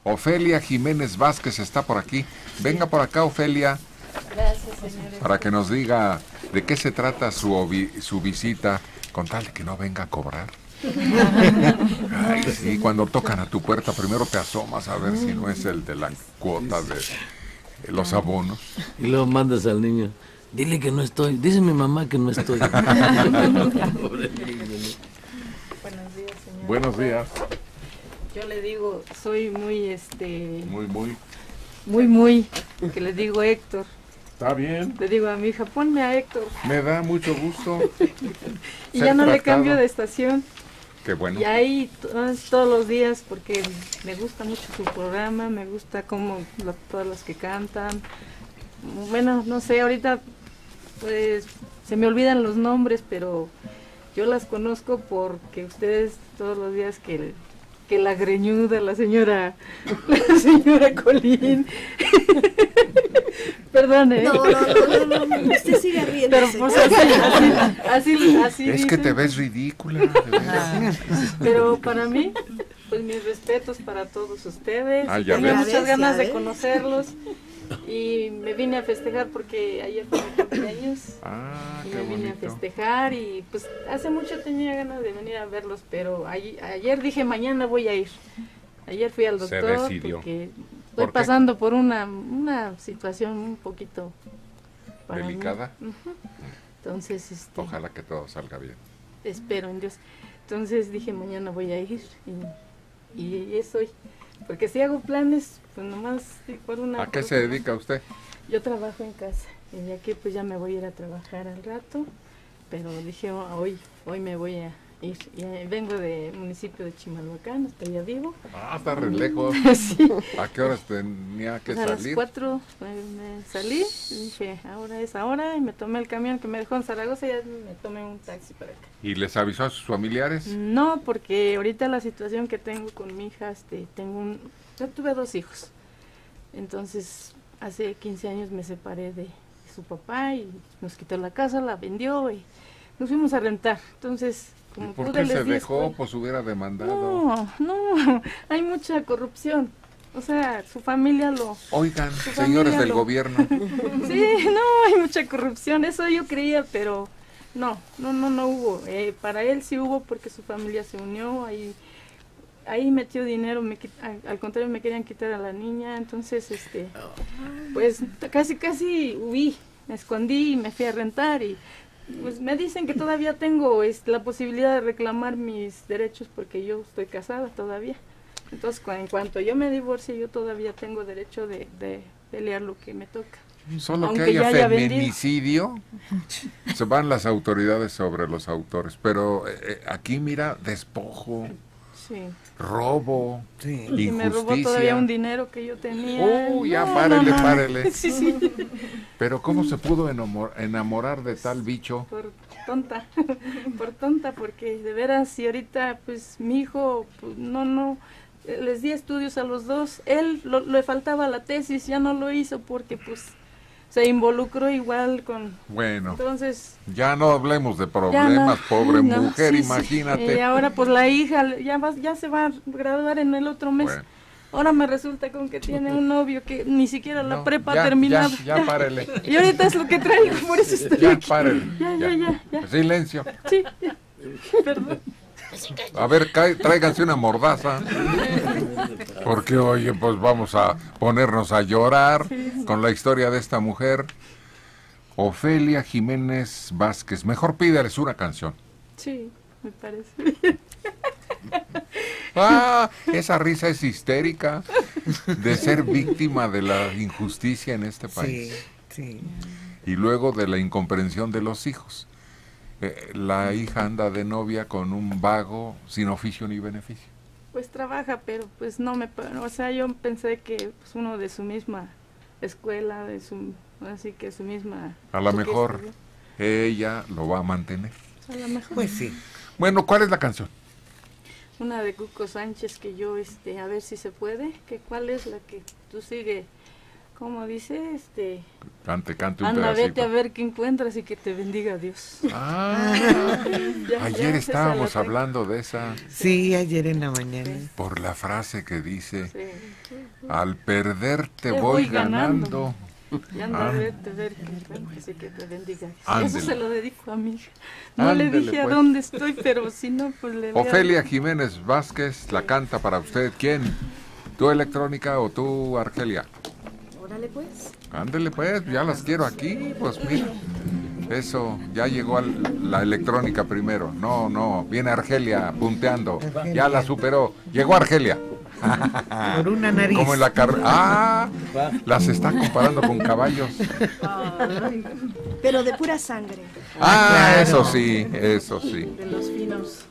Ofelia Jiménez Vázquez está por aquí. Venga por acá, Ofelia. Gracias, señores. Para que nos diga de qué se trata su visita, con tal de que no venga a cobrar. Ay, sí, cuando tocan a tu puerta, primero te asomas a ver si no es el de la cuota de los abonos. Y luego mandas al niño, dile que no estoy, dice mi mamá que no estoy. Buenos días, señor. Buenos días. Yo le digo, soy muy, Muy. que le digo Héctor. Está bien. Le digo a mi hija, ponme a Héctor. Me da mucho gusto. Y ya no le cambio de estación. Qué bueno. Y ahí todos los días, porque me gusta mucho su programa, me gusta todas las que cantan. Bueno, no sé, ahorita pues se me olvidan los nombres, pero yo las conozco porque ustedes todos los días que la greñuda, la señora Colín. Perdón, No, usted sigue riendo. Pero pues así es dicen. que te ves ridícula. De veras. Pero para mí, pues mis respetos para todos ustedes. Ya Tenía ves. muchas ganas de conocerlos y me vine a festejar porque ayer fue mi cumpleaños. Ah, Y qué me vine a bonito. festejar y pues hace mucho tenía ganas de venir a verlos, pero ayer dije mañana voy a ir. Ayer fui al Se doctor decidió. porque ¿Por estoy qué? pasando por una situación un poquito para mí. Delicada. Ujú. Entonces, Ojalá que todo salga bien. espero en Dios. Entonces dije mañana voy a ir y eso hoy. Porque si hago planes, pues nomás por una... ¿A qué se dedica usted? Yo trabajo en casa y de aquí pues ya me voy a ir a trabajar al rato, pero dije hoy me voy a ir. Y vengo del municipio de Chimalhuacán, hasta allá vivo. Ah, está re lejos. Sí. ¿A qué horas tenía que Pues a las salir? 4 me salí y dije, ahora es ahora, y me tomé el camión que me dejó en Zaragoza y ya me tomé un taxi para acá. ¿Y les avisó a sus familiares? No, porque ahorita la situación que tengo con mi hija, yo tuve 2 hijos. Entonces, hace 15 años me separé de su papá y nos quitó la casa, la vendió y nos fuimos a rentar. Entonces, ¿Y como por pude, qué se les di dejó? escuela. Pues hubiera demandado. No, hay mucha corrupción. O sea, su familia Oigan, Su señores familia del lo- gobierno. Sí, no, hay mucha corrupción, eso yo creía, pero no hubo. Para él sí hubo porque su familia se unió, ahí metió dinero, al contrario me querían quitar a la niña, entonces pues casi huí, me escondí y me fui a rentar y pues me dicen que todavía tengo la posibilidad de reclamar mis derechos porque yo estoy casada todavía. Entonces en cuanto yo me divorcie yo todavía tengo derecho de pelear lo que me toca. Solo Aunque que haya ya haya vendido. feminicidio, se van las autoridades sobre los autores. Pero aquí mira, despojo, Sí. robo, Y me robó todavía un dinero que yo tenía. Ya No, párele, no. párele. Sí. Pero ¿cómo se pudo enamorar de tal bicho? Por tonta, porque de veras, si ahorita, pues, mi hijo, pues, no, les di estudios a los dos, él le faltaba la tesis, ya no lo hizo porque, pues, se involucró igual con... Bueno, Entonces... ya no hablemos de problemas, pobre no, mujer, sí. imagínate. Y ahora, pues, la hija ya se va a graduar en el otro mes. Bueno. Ahora me resulta con que tiene un novio que ni siquiera la No, prepa ha ya, terminado. ya párele. Y ahorita es lo que traigo, por eso estoy Ya, aquí. párele. Ya. Silencio. Sí, ya. Perdón. A ver, tráiganse una mordaza. Porque, oye, pues vamos a ponernos a llorar con la historia de esta mujer. Ofelia Jiménez Vázquez. Mejor pídales una canción. Sí, me parece. Esa risa es histérica de ser víctima de la injusticia en este país. Sí. Y luego de la incomprensión de los hijos. La hija anda de novia con un vago sin oficio ni beneficio. Pues trabaja, pero pues no o sea, yo pensé que pues uno de su misma escuela, así que su misma... A lo porque mejor estudió. ella lo va a mantener. A lo mejor. Pues sí. Bueno, ¿cuál es la canción? Una de Cuco Sánchez que yo, a ver si se puede, ¿cuál es la que tú sigue Como dice, Cante un anda, pedacito. vete a ver qué encuentras y que te bendiga Dios. Ayer esa estábamos la tengo. hablando de esa, Sí, ayer en la mañana. por la frase que dice, Sí. al perder te Te voy voy ganando. Y anda a ver qué encuentras y que te bendiga Dios. Ándele. Eso se lo dedico a mi hija. No le Ándele, dije a pues. dónde estoy, pero si no, pues le voy a- Ofelia Jiménez Vázquez la canta para usted. ¿Quién? ¿Tú, Electrónica, o tú, Argelia? Órale pues. Ándele pues, ya las quiero aquí, pues mira. Eso, ya llegó la Electrónica primero. No, viene Argelia punteando. Ya la superó. Llegó Argelia. Por una nariz. Como en la carrera. Las está comparando con caballos. Pero de pura sangre. Ah, claro. eso sí, eso sí. de los finos.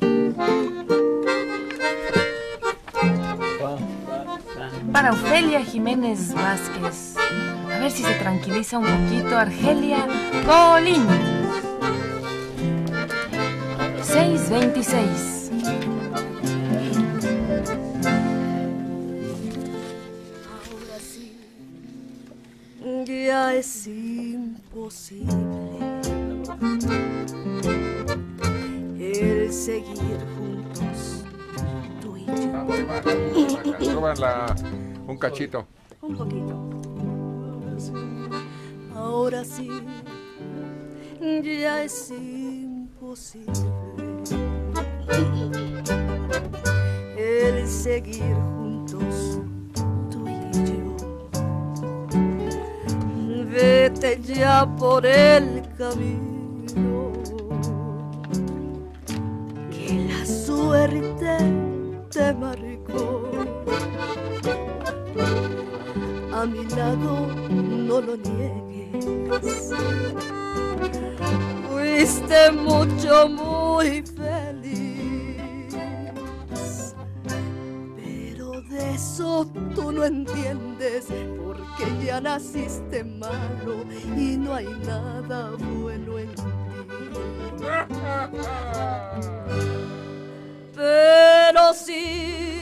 Para Ofelia Jiménez Vázquez. A ver si se tranquiliza un poquito. Argelia Colín. 626. Ahora sí, ya es imposible el seguir juntos, tú y yo. Súbanla un cachito. Un poquito. Ahora sí, ya es imposible el seguir juntos, tú y yo. Vete ya por el camino que la suerte te marcó. A mi lado no lo niegues. Fuiste mucho, muy feliz, pero de eso tú no entiendes, porque ya naciste malo y no hay nada bueno en ti. Pero sí,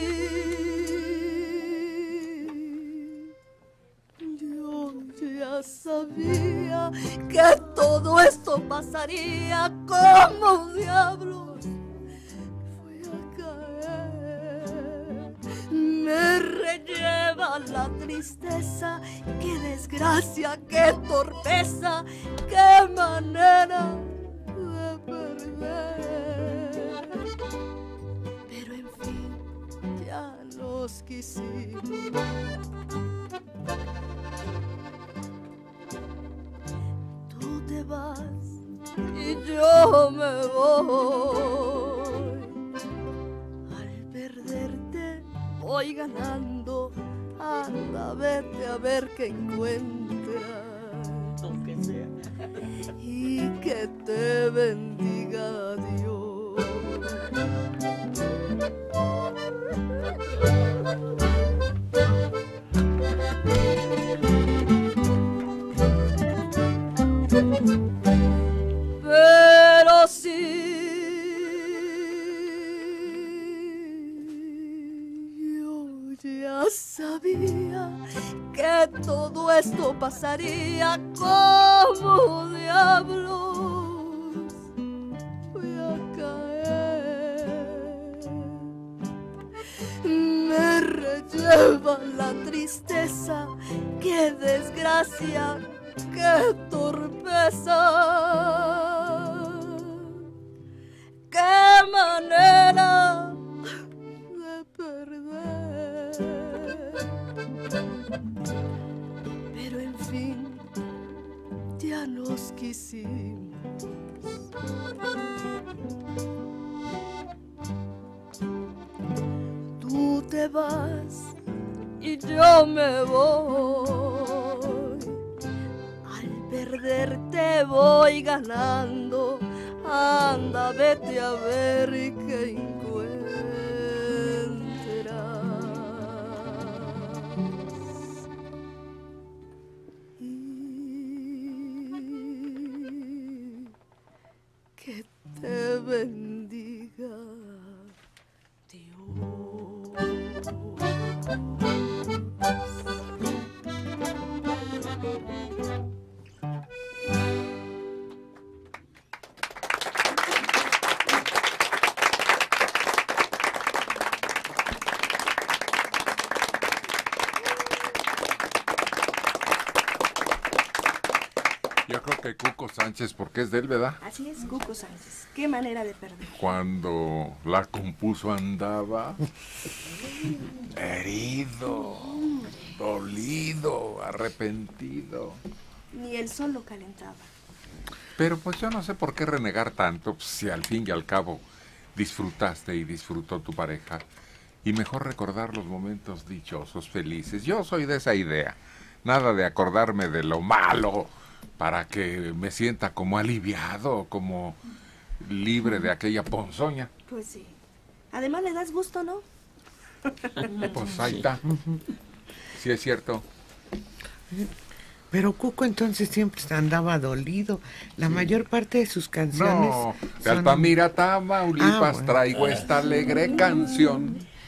yo ya sabía que todo esto pasaría. Como diablos fui a caer. Me relleva la tristeza. Qué desgracia, qué torpeza, qué manera de perder. Pero en fin, ya nos quisimos. Tú te vas y yo me voy. Al perderte voy ganando. Anda, vete a ver qué encuentras. Aunque sea. Y que te bendiga Dios. Pero sí, yo ya sabía que todo esto pasaría. Como diablos voy a caer. Me relleva la tristeza. Qué desgracia, qué torpeza, qué manera de perder. Pero en fin, ya nos quisimos. Tú te vas y yo me voy. Al perderte voy ganando. Anda, vete a ver qué encuentras. Y que te bendiga Dios. Yo creo que Cuco Sánchez, porque es de él, ¿verdad? Así es, Cuco Sánchez. Qué manera de perder. Cuando la compuso andaba herido, dolido, arrepentido. Ni el sol lo calentaba. Pero pues yo no sé por qué renegar tanto, pues, si al fin y al cabo disfrutaste y disfrutó tu pareja. Y mejor recordar los momentos dichosos, felices. Yo soy de esa idea. Nada de acordarme de lo malo para que me sienta como aliviado, como libre de aquella ponzoña. Pues sí. Además le das gusto, ¿no? Pues ahí está. Sí es cierto. Pero Cuco entonces siempre andaba dolido. La mayor parte de sus canciones No, de son- Altamira, Tamaulipas, bueno. traigo esta alegre canción.